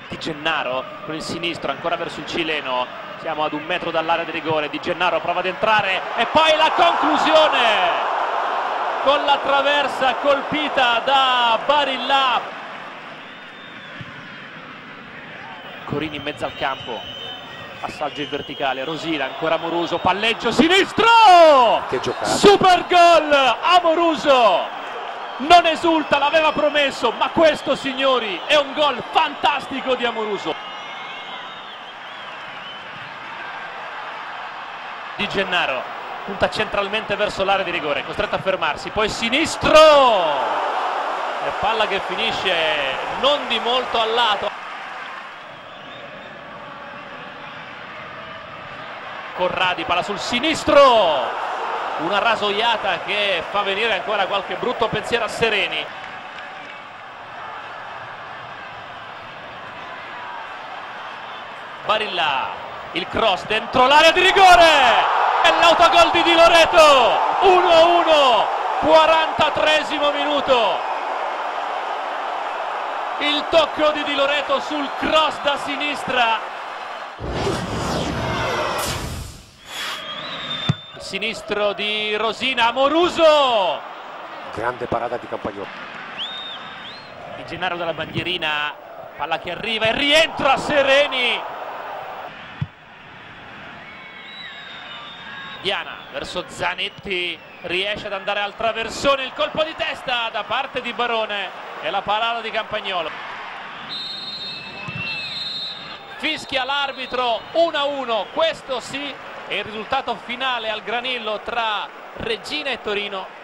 Di Gennaro con il sinistro ancora verso il cileno, siamo ad 1 metro dall'area di rigore. Di Gennaro prova ad entrare e poi la conclusione con la traversa colpita da Barilla. Corini in mezzo al campo, passaggio in verticale, Rosina, ancora Amoruso, palleggio sinistro, che giocata, super gol. Amoruso non esulta, l'aveva promesso, ma questo, signori, è un gol fantastico di Amoruso. Di Gennaro punta centralmente verso l'area di rigore, costretto a fermarsi, poi sinistro e palla che finisce non di molto al lato. Corradi, palla sul sinistro, una rasoiata che fa venire ancora qualche brutto pensiero a Sereni. Barilla, il cross dentro l'area di rigore e l'autogol di Loreto. 1-1, 43esimo minuto. Il tocco di Di Loreto sul cross da sinistra. Sinistro di Rosina, Amoruso, grande parata di Campagnolo. Di Gennaro dalla bandierina, palla che arriva e rientro a Sereni. Diana verso Zanetti, riesce ad andare al traversone, il colpo di testa da parte di Barone e la parata di Campagnolo. Fischia l'arbitro, 1-1, questo sì è il risultato finale al Granillo tra Reggina e Torino.